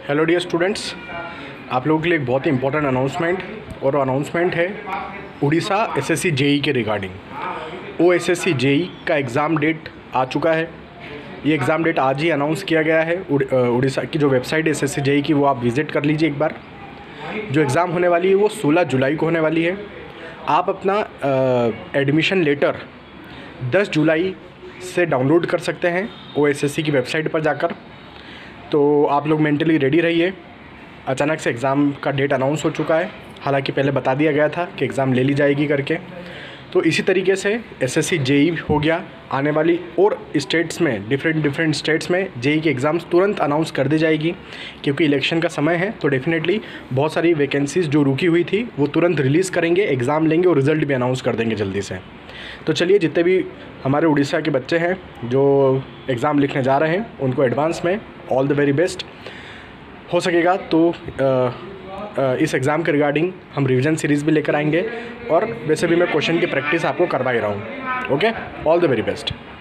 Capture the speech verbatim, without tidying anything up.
Hello dear students, आप लोगों के लिए एक बहुत ही इंपॉर्टेंट अनाउंसमेंट और अनाउंसमेंट है उड़ीसा एसएससी जेई के रिगार्डिंग। ओ एसएससी जेई का एग्ज़ाम डेट आ चुका है। ये एग्ज़ाम डेट आज ही अनाउंस किया गया है। उड़ीसा की जो वेबसाइट है एसएससी जेई की, वो आप विज़िट कर लीजिए एक बार। जो एग्ज़ाम होने वाली है वो सोलह जुलाई को होने वाली है। आप अपना एडमिशन लेटर दस जुलाई से डाउनलोड कर सकते हैं ओ एसएससी की वेबसाइट पर जाकर। तो आप लोग मेंटली रेडी रहिए। अचानक से एग्ज़ाम का डेट अनाउंस हो चुका है, हालांकि पहले बता दिया गया था कि एग्ज़ाम ले ली जाएगी करके। तो इसी तरीके से एसएससी जेई हो गया। आने वाली और स्टेट्स में, डिफरेंट डिफरेंट स्टेट्स में जेई की एग्ज़ाम्स तुरंत अनाउंस कर दी जाएगी, क्योंकि इलेक्शन का समय है। तो डेफिनेटली बहुत सारी वैकेंसीज़ जो रुकी हुई थी वो तुरंत रिलीज़ करेंगे, एग्ज़ाम लेंगे और रिज़ल्ट भी अनाउंस कर देंगे जल्दी से। तो चलिए, जितने भी हमारे उड़ीसा के बच्चे हैं जो एग्ज़ाम लिखने जा रहे हैं, उनको एडवांस में ऑल द वेरी बेस्ट। हो सकेगा तो आ, आ, इस एग्ज़ाम के रिगार्डिंग हम रिवीजन सीरीज़ भी लेकर आएंगे, और वैसे भी मैं क्वेश्चन की प्रैक्टिस आपको करवा ही रहा हूँ। Okay, all the very best.